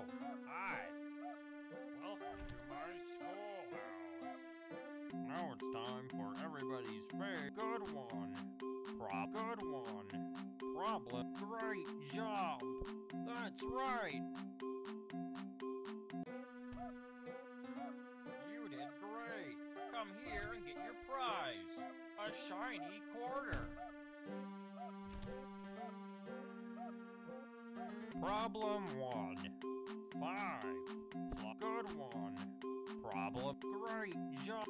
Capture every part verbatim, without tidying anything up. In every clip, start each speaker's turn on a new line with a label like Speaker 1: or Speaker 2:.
Speaker 1: Oh, hi. Welcome to my schoolhouse. Now it's time for everybody's favorite good one. Prob good one. Problem. Great job. That's right. You did great. Come here and get your prize. A shiny quarter. Problem one. Five. Good one. Problem. Great job.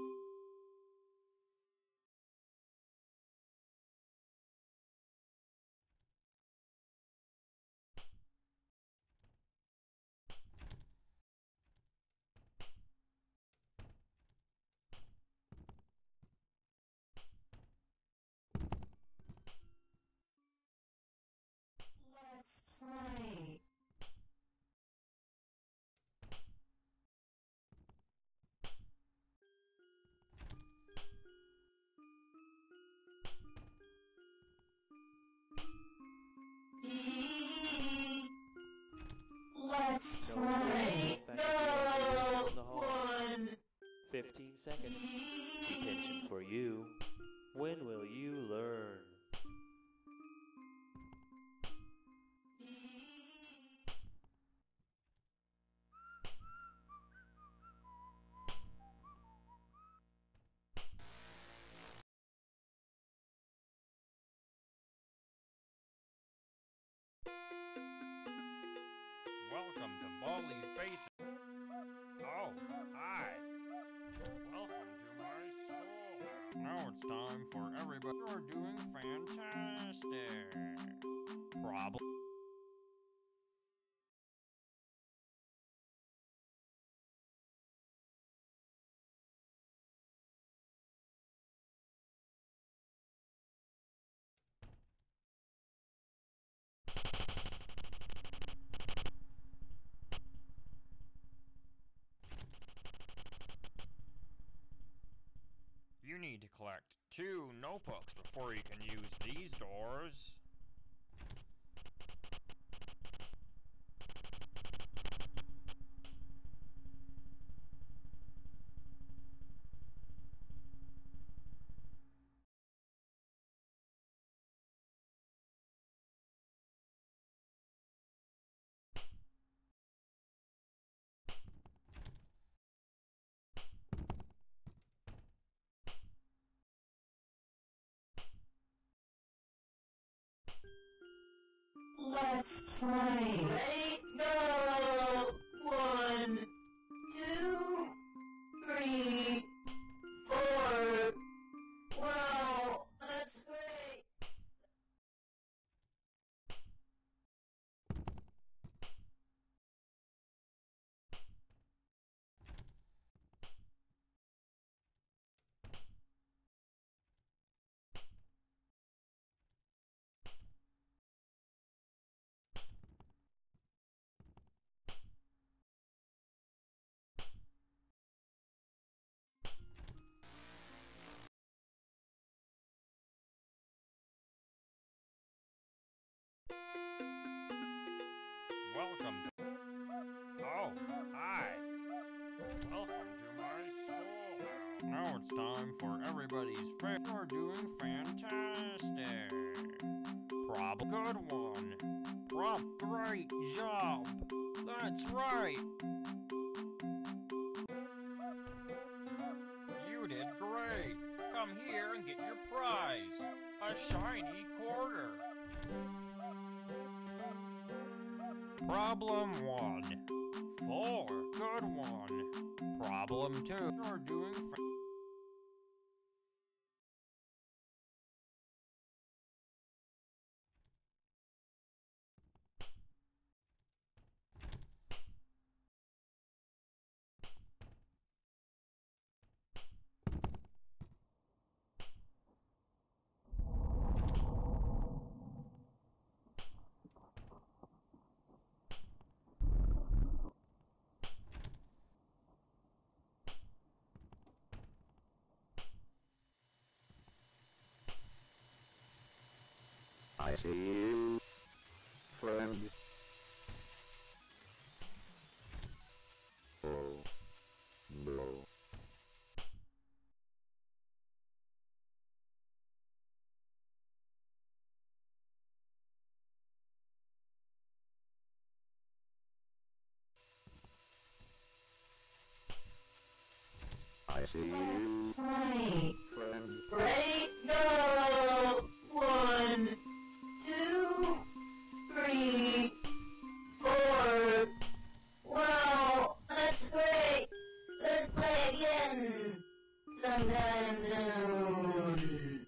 Speaker 2: Play. Let's
Speaker 3: No
Speaker 2: play.
Speaker 3: effective activity in the hall.
Speaker 2: One.
Speaker 3: Fifteen seconds. Detention for you. When will you learn?
Speaker 1: Welcome to Baldi's Basement. Oh, hi. Welcome to my schoolhouse. Now it's time for everybody. You're doing fantastic. Problem. You need to collect two notebooks before you can use these doors.
Speaker 2: Let's play. Ready, go! One, two, three, four. Wow, that's great.
Speaker 1: Welcome to. Oh, hi. Welcome to my schoolhouse. Now it's time for everybody's favorite. You're doing fantastic. Problem. Good one. Prompt. Great job. That's right. You did great. Come here and get your prize. A shiny quarter. Problem one. Four. Good one. Problem two. You're doing fa-
Speaker 4: I see you, friend. see you,
Speaker 2: Right.
Speaker 4: friend.
Speaker 2: Ready, go! One, two, three, four. Wow, that's great! Let's play again! Sometime soon.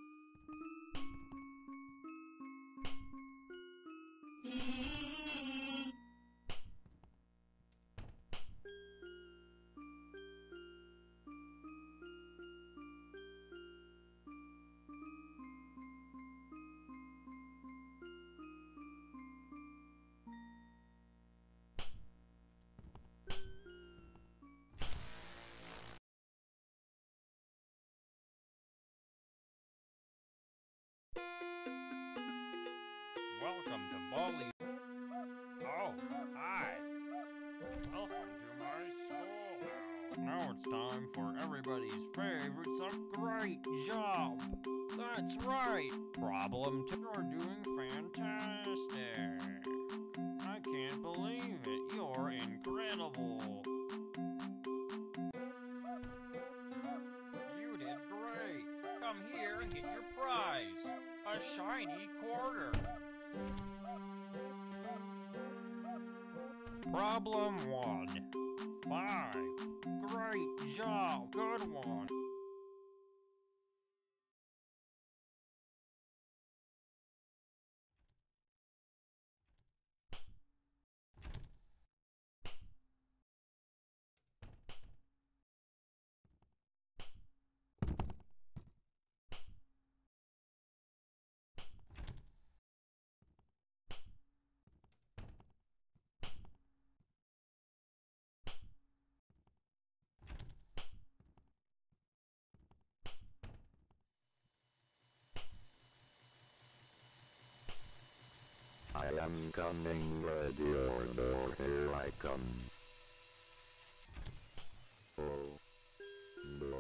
Speaker 1: Welcome to Bali. Oh, hi. Welcome to my schoolhouse. Now it's time for everybody's favorite sub- Great job. That's right. Problem two. You're doing fantastic. I can't believe it. You're incredible. You did great. Come here and get your prize. A shiny quarter. Problem one. Five. Great job. Good one.
Speaker 4: I am coming, ready or door, here I come. Oh, no.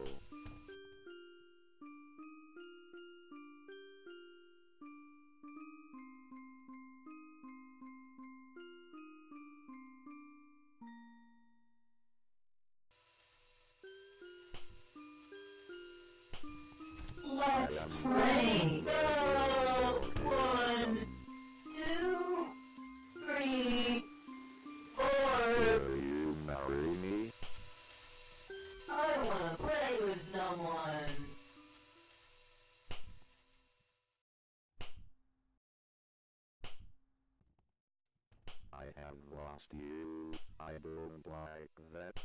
Speaker 2: Let's play. Go! One, two, three, four.
Speaker 4: Will you marry me?
Speaker 2: I wanna play with someone.
Speaker 4: I have lost you. I don't like that.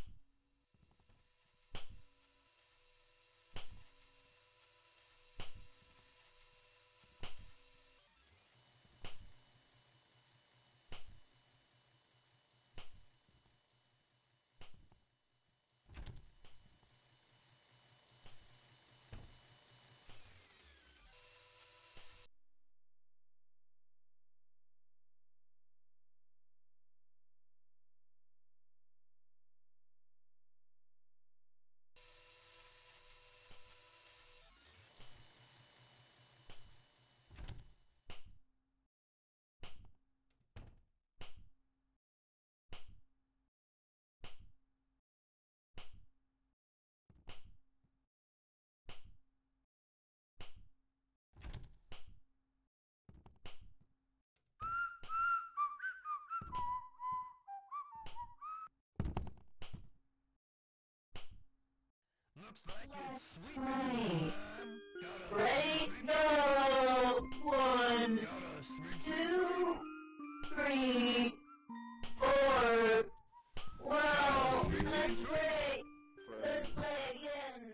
Speaker 1: Looks like it's sweet.
Speaker 2: Play. Ready, go! One, two, three, four. Wow, that's great! Let's play again.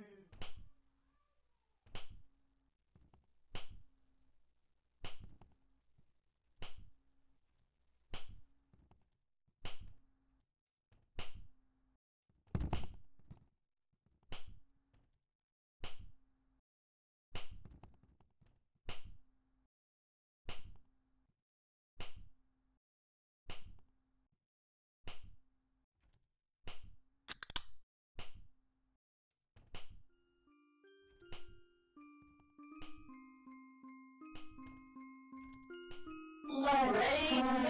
Speaker 2: Ready,